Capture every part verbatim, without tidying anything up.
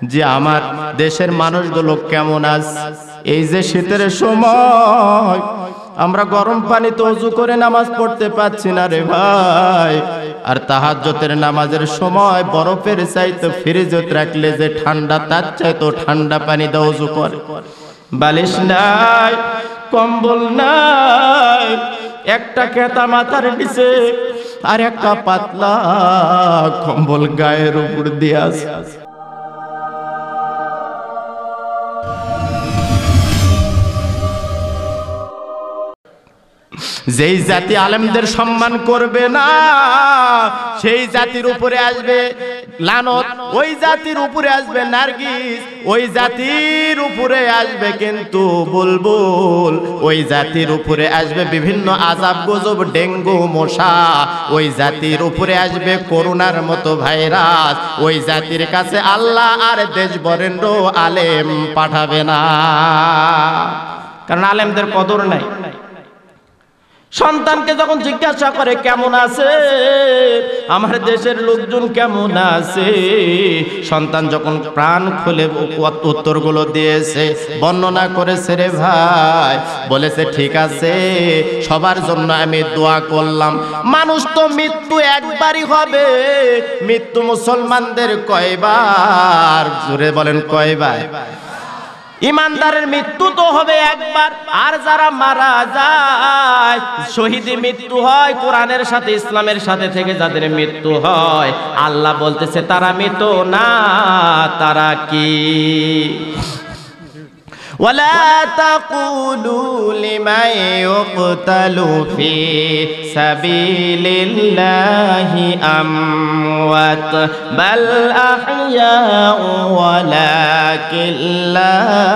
যে আমার দেশের মানুষগুলো কেমন আছে। এই যে শীতের সময় আমরা গরম পানিতে ওযু করে নামাজ পড়তে পাচ্ছি না রে ভাই, আর তাহাজ্জুদের নামাজের সময় বরফের চাইতে ফ্রিজে রাখলে যে ঠান্ডা, তার চাইতে ঠান্ডা পানি দিয়ে ওযু করে। বালিশ নাই, কম্বল নাই, একটা খেতা মাথার নিচে আর একটা পাতলা কম্বল গায়ের উপর দিয়ে আছে। যেই জাতি আলেমদের সম্মান করবে না সেই জাতির উপরে আসবে লানত, ওই জাতির উপরে আসবে নারগিস, ওই জাতির উপরে আসবে কিন্তু বুলবুল, ওই জাতির উপরে আসবে বিভিন্ন আযাব গজব, ডেঙ্গু মশা, ওই জাতির উপরে আসবে করোনার মতো ভাইরাস। ওই জাতির কাছে আল্লাহ আর দেশ বরেণ্য আলেম পাঠাবে না, কারণ আলেমদের কদর নাই। সন্তানকে যখন জিজ্ঞাসা করে কেমন আছে, আমার দেশের লোকজন কেমন আছে, সন্তান যখন প্রাণ খুলে উত্তরগুলো দিয়েছে, বর্ণনা করেছে রে ভাই, বলেছে ঠিক আছে, সবার জন্য আমি দোয়া করলাম। মানুষ তো মৃত্যু একবারই হবে, মৃত্যু মুসলমানদের কয়বার, জোরে বলেন কয়বার? ইমানদারের মৃত্যু তো হবে একবার, আর যারা মারা যায় শহীদি মৃত্যু হয়, কোরআনের সাথে ইসলামের সাথে থেকে যাদের মৃত্যু হয়, আল্লাহ বলতেছে তারা মৃত না, তারা কি? ولا تقولوا لمن يقتل في سبيل الله أموات بل أحياء ولكن لا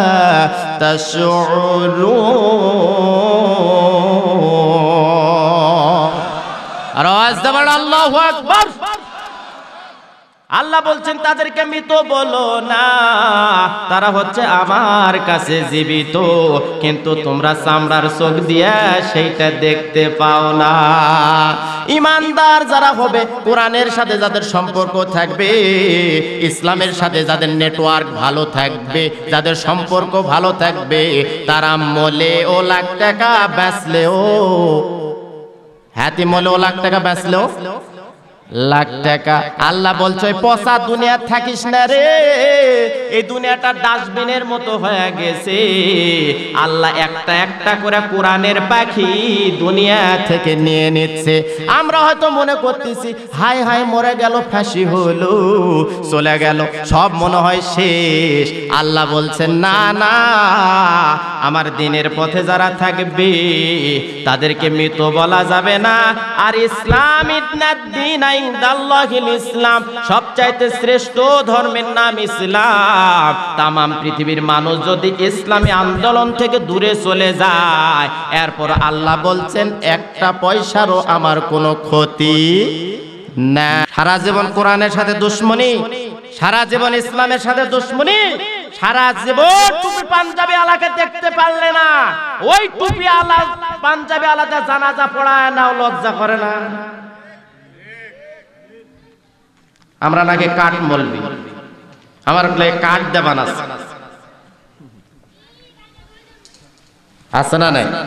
تشعرون। আওয়াজ দেবেন আল্লাহু আকবার। আল্লাহ বলছেন তাদেরকে মৃত বলো না, তারা হচ্ছে আমার কাছে জীবিত, কিন্তু তোমরা চামড়ার চোখ দিয়া সেইটা দেখতে পাও না। ইমানদার যারা হবে, কোরআনের সাথে যাদের সম্পর্ক থাকবে, ইসলামের সাথে যাদের নেটওয়ার্ক ভালো থাকবে, যাদের সম্পর্ক ভালো থাকবে, তারা মলে ও লাখ টাকা বেচলেও, হাতি মলে ও লাখ টাকা বেচলেও লাখ টাকা। আল্লাহ বলছে পচা দুনিয়া থাকিস না রে, এই দুনিয়াটা ডাস্টবিনের মতো হয়ে গেছে। আল্লাহ একটা একটা করে কোরআনের পাখি দুনিয়া থেকে নিয়ে নিচ্ছে। আমরা হয়তো মনে করতেছি হাই হাই মরে গেল, ফাঁসি হলো, চলে গেল, সব মনে হয় শেষ। আল্লাহ বলছেন না না, আমার দিনের পথে যারা থাকবে তাদেরকে মৃত বলা যাবে না। আর ইসলাম ইদনাদ্দিন ইনদাল্লাহিল ইসলাম, সবচাইতে শ্রেষ্ঠ ধর্মের নাম ইসলাম। তামাম পৃথিবীর মানুষ যদি ইসলামী আন্দোলন থেকে দূরে চলে যায়, এরপর আল্লাহ বলছেন একটা পয়সারও আমার কোনো ক্ষতি না। সারা জীবন কোরআনের সাথে দুশ্মনী, সারা জীবন ইসলামের সাথে দুশ্মনী, সারা জীবন টুপি পাঞ্জাবি আলাকে দেখতে পারলে না, ওই টুপি আলা পাঞ্জাবি আলাদা জানাজা পড়ায় না, লজ্জা করে না? আমরা নাকি কাঠ মলবি, আমার কাঠ দেবান আছে, আছে না নাই?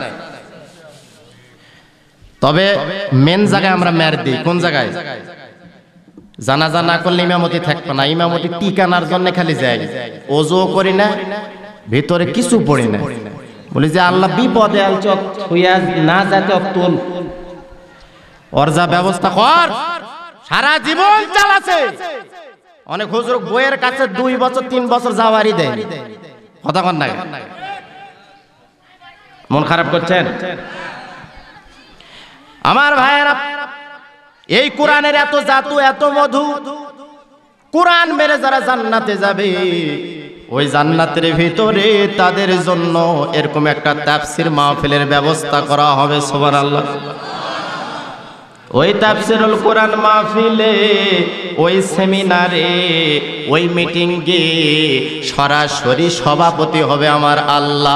তবে মেন জায়গায় আমরা মের দিই, কোন জায়গায়? জানাজা না করলে ইমামতি থাকবে না, ইমামতি টিকানার জন্য খালি যাই, ওযু করি না, ভিতরে কিছু পড়ি না, বলি যে আল্লাহ বিপদে আল চক হইয়া না যাতে তুল, ওর যা ব্যবস্থা কর। সারা জীবন চালাছে, অনেক হুজুর বইয়ের কাছে দুই বছর তিন বছর যাওয়ারই দেয়, কথা কন না? মন খারাপ করছেন আমার ভাইয়েরা? এই কোরআনের এত জাদু, এত মধু, কোরআন মেরে যারা জান্নাতে যাবে, ওই জান্নাতের ভিতরে তাদের জন্য এরকম একটা তাফসীর মাহফিলের ব্যবস্থা করা হবে। সুবহানাল্লাহ। ওই তাফসীরুল কোরআন মাহফিলে, ওই সেমিনারে, ওই মিটিংয়ে সরাসরি সভাপতি হবে আমার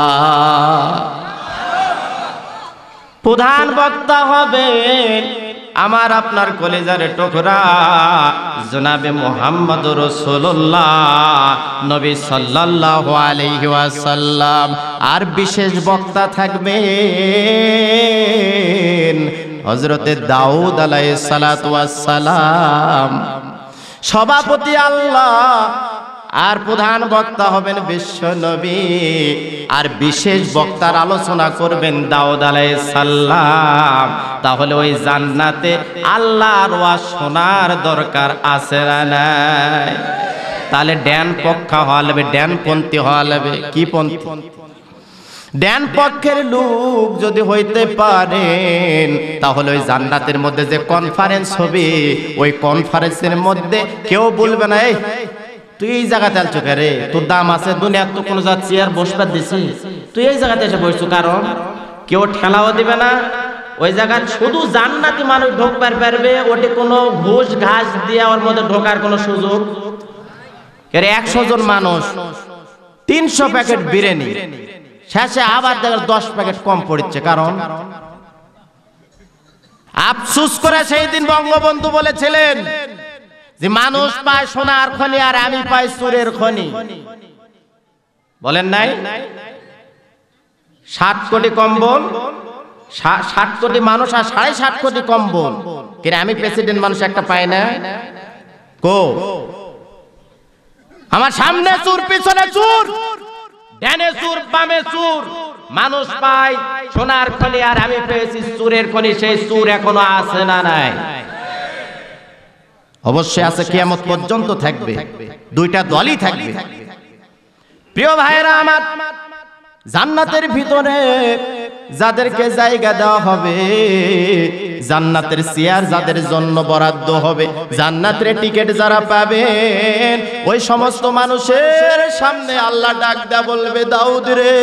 আল্লাহ। প্রধান বক্তা হবেন আমার আপনার কলিজার টুকরা জনাবে মুহাম্মদ রাসূলুল্লাহ নবী সাল্লাল্লাহু আলাইহি ওয়াসাল্লাম। আর বিশেষ বক্তা থাকবেন হযরতে দাউদ আলাইহিস সালাতু ওয়াস সালাম। সভাপতি আল্লাহ, আর প্রধান বক্তা হবেন বিশ্ব নবী, আর বিশেষ বক্তার আলোচনা করবেন দাউদ আলাইহিস সালাম। তাহলে ওই জান্নাতে আল্লাহর ওয়াজ শোনার দরকার আছে না নাই? তাহলে ড্যান পক্ষা হওয়া লাগবে, ড্যান পন্থী হওয়া লাগবে। কি পন্থী? ড্যান পক্ষের লোক যদি হইতে পারেন তাহলে ওই জান্নাতের মধ্যে যে কনফারেন্স হবে ওই কনফারেন্সের মধ্যে কেউ বলবে না এই তুই এই জায়গাতে আলছো রে, তোর দাম আছে দুনিয়ার তো কোনো যা চেয়ার বসবার দিছি, তুই এই জায়গাতে এসে বসছো। কারণ কেউ ঠেলাও দিবে না। ওই জায়গা শুধু জান্নাতি মানুষ ঢোকবার পারবে, ওটি কোনো ঘুষ ঘাস দিয়ে ওর মধ্যে ঢোকার কোনো সুযোগ। এর একশো জন মানুষ তিনশো প্যাকেট বিরিয়ানি, শেষে আবার দেখেন দশ প্যাকেট কম পড়ছে। কারণ আফসুস করে সেই দিন বঙ্গবন্ধু বলেছিলেন যে মানুষ পায় সোনার খনি আর আমি পাই চুরের খনি। বলেন নাই? ষাট কোটি কম্বল, ষাট কোটি মানুষ আর সাড়ে ষাট কোটি কম্বল, কিন্তু আমি প্রেসিডেন্ট মানুষ একটা পাই না। কো আমার সামনে চুর, পিছনে চুর, ডানে চুর, বামে চুর, মানুষ পায় সোনার খনি আর আমি পেয়েছি চুরের খনি। সেই চুর এখনো আছে না নাই? অবশ্যই আছে, কিয়ামত পর্যন্ত থাকবে, দুইটা দলই থাকবে। প্রিয় ভাইরা আমার, জান্নাতের ভিতরে যাদেরকে জায়গা দেওয়া হবে, জান্নাতের চেয়ার যাদের জন্য বরাদ্দ হবে, জান্নাতের টিকিট যারা পাবেন, ওই সমস্ত মানুষের সামনে আল্লাহ ডাক দেয়া বলবে দাউদ রে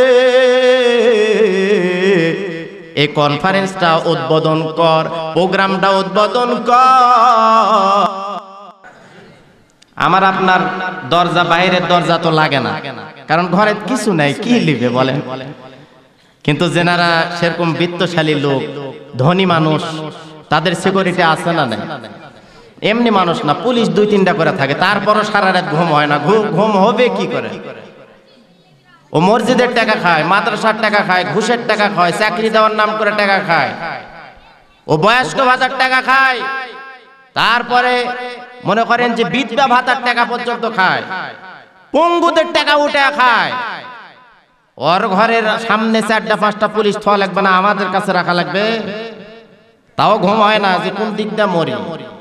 এই কনফারেন্সটা উদ্বোধন কর, প্রোগ্রামটা উদ্বোধন কর। আমার আপনার দরজা বাইরের দরজা তো লাগে না, কারণ ঘরে কিছু নাই, কি লিবে বলেন। কিন্তু যেনারা সেরকম বিত্তশালী লোক, ধনী মানুষ, তাদের সিকিউরিটি আছে না নাই? এমনি মানুষ না, পুলিশ দুই তিনটা করে থাকে, তারপরও সারা রাত ঘুম হয় না। ঘুম হবে কি করে? ও মসজিদের টাকা খায়, মাদ্রাসার টাকা খায়, ঘুষের টাকা খায়, চাকরি দেওয়ার নাম করে টাকা খায়, ও বয়স্ক ভাতার টাকা খায়, তারপরে মনে করেন যে বিধবা ভাতার টাকা পর্যন্ত খায়, পঙ্গুদের টাকা উঠে খায়। ওর ঘরের সামনে চারটা পাঁচটা পুলিশ থা লাগবে না, আমাদের কাছে রাখা লাগবে? তাও ঘুম হয় না যে কোন দিক দিয়ে মরি।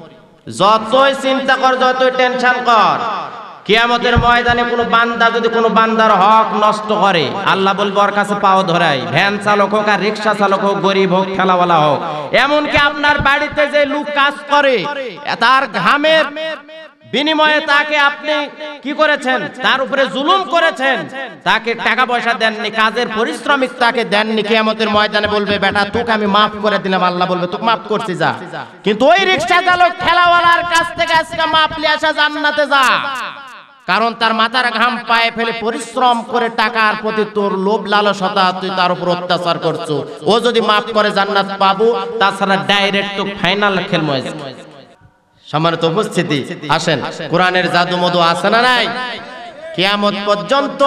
যতই চিন্তা কর, যতই টেনশন কর, কিয়ামতের ময়দানে কোনো বান্দা যদি কোনো বান্দার হক নষ্ট করে, আল্লাহ বলবে ওর কাছে পাও ধরাই। ভ্যান চালক হোক আর রিক্সা চালক হোক, গরিব হোক, ঠেলাওয়ালা হোক, এমনকি আপনার বাড়িতে যে লোক কাজ করে তার ঘামের বিনিময়ে তাকে আপনি কি করেছেন? তার উপরে জুলুম করেছেন, তাকে টাকা পয়সা দেননি, কাজের পরিশ্রমিক তাকে দেননি। কিয়ামতের ময়দানে বলবে বেটা তোকে আমি মাফ করে দিলাম। আল্লাহ বলবে তোকে মাফ করছি, যা। কিন্তু ওই রিক্সা চালক ঠেলাওয়ালার কাছ থেকে আজকে মাফ নিয়ে আসা, জান্নাতে যা। কারণ তার মাথার ঘাম পায়ে ফেলে পরিশ্রম করে টাকার প্রতি তোর লোভ লালসতা, তুই তার উপর অত্যাচার করছো। ও যদি মাফ করে জান্নাত পাবো, তাছাড়া ডাইরেক্ট তো ফাইনাল খেলবো। সম্মানিত উপস্থিতি, আসেন, কোরআনের জাদু মধু আছে না নাই? কিয়ামত পর্যন্ত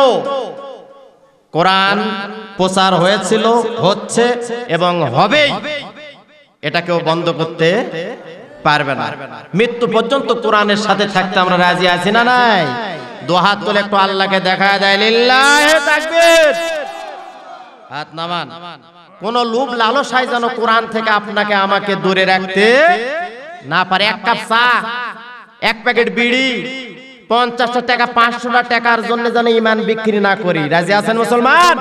কোরআন প্রচার হয়েছিল, হচ্ছে এবং হবেই, এটা কেউ বন্ধ করতে পারবে না। মৃত্যু পর্যন্ত কোরআনের সাথে থাকতে আমরা রাজি আছি না নাই? দু হাত তুলে একটু আল্লাহকে দেখা যায়, লিল্লাহে তাকবীর, হাত নামান। কোন লোভ লালসায় যেন কোরআন থেকে আপনাকে আমাকে দূরে রাখতে না পারে। এক কাপ চা, এক প্যাকেট বিড়ি, পঞ্চাশটা টাকা, পাঁচশোটা টাকার জন্য যেন ইমান বিক্রি না করি। রাজি আছেন মুসলমান?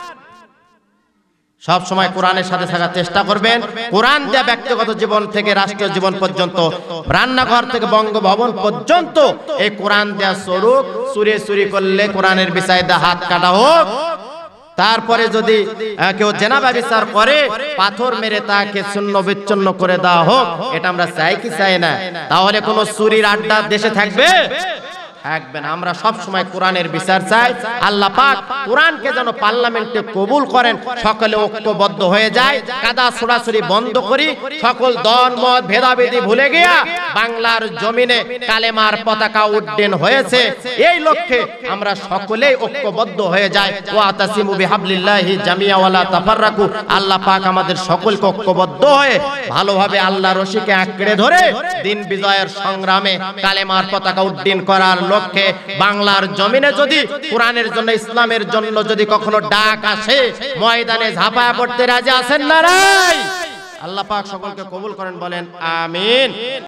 সব সময় কোরআনের সাথে থাকার চেষ্টা করবেন। কোরআন দিয়ে ব্যক্তিগত জীবন থেকে রাষ্ট্রীয় জীবন পর্যন্ত, রান্নাঘর থেকে বঙ্গভবন পর্যন্ত এই কোরআন দেয়া স্বরূপ। চুরি চুরি করলে কোরআনের বিচারে হাত কাটা হোক। তারপরে যদি কেউ জেনাবা বিচার করে, পাথর মেরে তাকে শূন্য বিচ্ছিন্ন করে দেওয়া হোক। এটা আমরা চাই কি চাই না? তাহলে কোন চুরির আড্ডা দেশে থাকবে? থাকবে না। আমরা সব সময় কোরআনের বিচার চাই। আল্লাহ পাক কোরআনকে যেন পার্লামেন্টে কবুল করেন, সকলে ঐক্যবদ্ধ হয়ে যায়, কাদা ছোড়াছুড়ি বন্ধ করি, সকল দল মত ভেদাভেদি ভুলে গিয়া বাংলার জমিনে কালেমার পতাকা উড্ডীন হয়েছে, এই লক্ষ্যে আমরা সকলেই ঐক্যবদ্ধ হয়ে যাই। ওয়াতাসিমু বিহাবলিল্লাহি জামিয়া ওয়ালা তাফাররাকু। আল্লাহ পাক আমাদের সকলকে ঐক্যবদ্ধ হয়ে ভালোভাবে আল্লাহ রশিকে আঁকড়ে ধরে দিন বিজয়ের সংগ্রামে কালেমার পতাকা উড্ডীন করার লক্ষ্যে বাংলার জমিনে যদি কোরআনের জন্য, ইসলামের জন্য যদি কখনো ডাক আসে, ময়দানে ঝাঁপায়া পড়তে রাজি আছেন না? আল্লাহ পাক সকলকে কবুল করেন, বলেন আমিন।